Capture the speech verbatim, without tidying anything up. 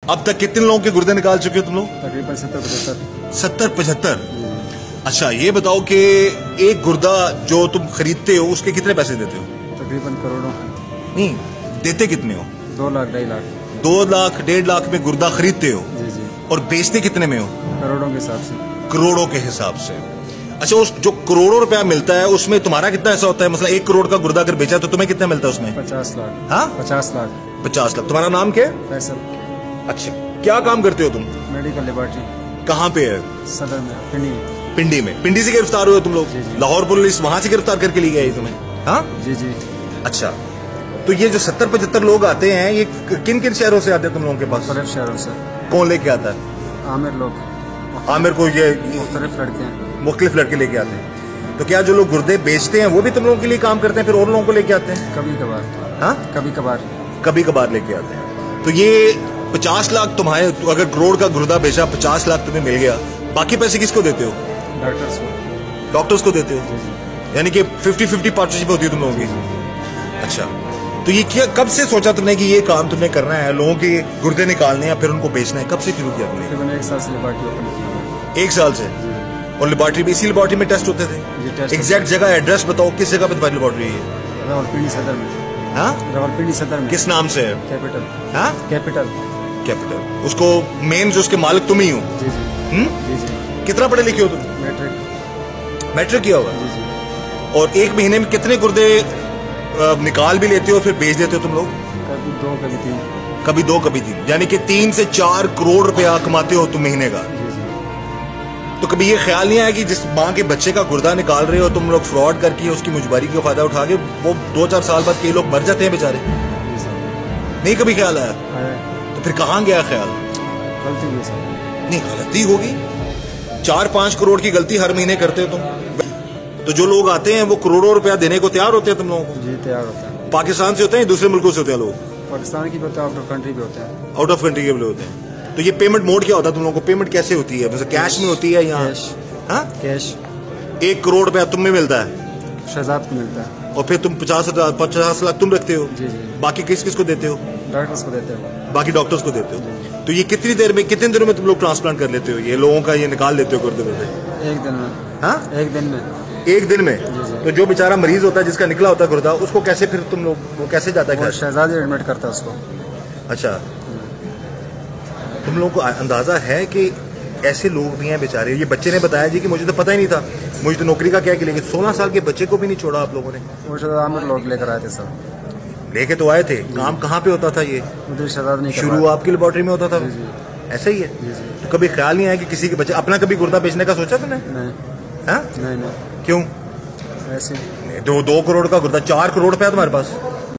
अब तक कितने लोगों के गुर्दे निकाल चुके हो तुम लोग? तकरीबन सत्तर पचहत्तर। सत्तर पचहत्तर। अच्छा, ये बताओ कि एक गुर्दा जो तुम खरीदते हो उसके कितने पैसे देते हो? तकरीबन करोड़ों। नहीं, देते कितने हो? दो लाख ढाई लाख। दो लाख डेढ़ लाख में गुर्दा खरीदते हो? जी जी। और बेचते कितने में हो? करोड़ों के हिसाब से। करोड़ों के हिसाब से। अच्छा, उस जो करोड़ों रुपया मिलता है उसमें तुम्हारा कितना ऐसा होता है? मतलब एक करोड़ का गुर्दा अगर बेचा तो तुम्हें कितना मिलता है उसमें? पचास लाख। हाँ, पचास लाख। पचास लाख। तुम्हारा नाम क्या है? फैसल। अच्छा, क्या काम करते हो तुम? Medical laboratory. कहाँ पे है? सदर में, पिंडी। पिंडी में। पिंडी से गिरफ्तार हुए तुम लोग? लाहौर पुलिस वहां से गिरफ्तार करके ले गई तुम्हें? हाँ जी जी। अच्छा, तो ये जो सत्तर पचहत्तर लोग आते हैं ये किन किन शहरों से आते हैं तुम लोगों के पास? मुख्तलिफ शहरों से। कौन लेके आता है? आमिर लोग। आमिर को ये मुख्तलिफ लड़के हैं। मुख्तलिफ लड़के लेके आते हैं। तो क्या जो लोग गुर्दे बेचते हैं वो भी तुम लोगों के लिए काम करते हैं फिर और लोगों को लेके आते हैं? कभी कभार। हाँ, कभी कभार। कभी कभार लेके आते हैं। तो ये पचास लाख तुम्हारे, अगर करोड़ का गुर्दा बेचा पचास लाख तुम्हें मिल गया, बाकी पैसे किसको देते हो? डॉक्टर्स को। डॉक्टर्स को देते हो? यानी कि फिफ्टी फिफ्टी पार्टनरशिप होती है तुम लोगों की? अच्छा, तो ये क्या, कब से सोचा तुमने कि ये काम तुमने करना है, लोगों के गुर्दे निकालने या फिर उनको बेचना है? कब से शुरू किया तुमने? तकरीबन एक साल से लेबोरेटरी ओपन की। एक साल से? और लेबोरेटरी में, इसी लेबोरेटरी में टेस्ट होते थे? एग्जैक्ट जगह एड्रेस बताओ, किस जगह पे तुम्हारी लेबोरेटरी है? रावलपिंडी सदर में। हाँ, रावलपिंडी सदर में। किस नाम से है? कैपिटल। हाँ, कैपिटल। कैपिटल। उसको मेन जो उसके मालिक तुम ही हो? जी जी। हम्म? जी जी। कितना पढ़े लिखे हो तुम? मैट्रिक। मैट्रिक किया हुआ? जी जी। और एक महीने में कितने गुर्दे निकाल भी लेते हो फिर बेच देते हो तुम लोग? कभी दो कभी तीन। कभी दो कभी तीन, यानी कि तीन से चार करोड़ रुपया कमाते हो तुम महीने का? जी जी। तो कभी ये ख्याल नहीं आया कि जिस माँ के बच्चे का गुर्दा निकाल रहे हो तुम लोग, फ्रॉड करके उसकी मुजबारी का फायदा उठा के वो दो चार साल बाद कई लोग मर जाते हैं बेचारे? नहीं कभी ख्याल आया? तो फिर कहाँ गया ख्याल? गलती हुई सर। नहीं, गलती होगी। चार पांच करोड़ की गलती हर महीने करते हो तुम। तो जो लोग आते हैं वो करोड़ों रुपया देने को तैयार होते हैं तुम लोगों को? जी तैयार होता है। पाकिस्तान से होते हैं, दूसरे मुल्कों से होते हैं लोग? पाकिस्तान की भी होता है, आउट ऑफ कंट्री भी होते हैं। आउट ऑफ कंट्री के भी होते हैं। तो ये पेमेंट मोड क्या होता है तुम लोगों को? पेमेंट कैसे होती है? जैसे कैश में होती है या? कैश। हाँ, कैश। एक करोड़ रुपया तुम्हें मिलता है शहजाद को मिलता है। और फिर तुम पचास पचास लाख तुम रखते हो? जी जी। बाकी किस किस को देते हो? डॉक्टर्स को देते हो। बाकी डॉक्टर्स को देते हो। तो ये कितनी देर में, कितने दिनों में तुम लोग ट्रांसप्लांट कर लेते हो? ये लोगों का ये निकाल लेते हो गुर्दे गुर्दे? एक दिन में। हाँ, एक दिन में। एक दिन में? तो जो बेचारा मरीज होता है जिसका निकला होता है गुर्दा, उसको कैसे फिर तुम लोग, वो कैसे जाता है? शहजाद एडमिट करता है उसको। अच्छा, तुम लोगों को अंदाजा है कि ऐसे लोग भी हैं बेचारे? ये बच्चे ने बताया जी कि मुझे तो पता ही नहीं था, मुझे तो नौकरी का क्या कि, लेकिन सोलह साल के बच्चे को भी नहीं छोड़ा आप लोगों ने? वो शहजाद आमिर लोग लेकर आए थे सब। लेके तो आए थे, काम कहाँ पे होता था ये? शहजाद नहीं, शुरू आपकी लेबोरेटरी में होता था? ऐसा ही है? तो कभी ख्याल नहीं आया कि किसी के बच्चे, अपना कभी गुर्दा बेचने का सोचा तुमने? नहीं। हाँ? नहीं नहीं। क्यों? ऐसे। दो दो करोड़ का गुर्दा, चार करोड़ रुपया तुम्हारे पास?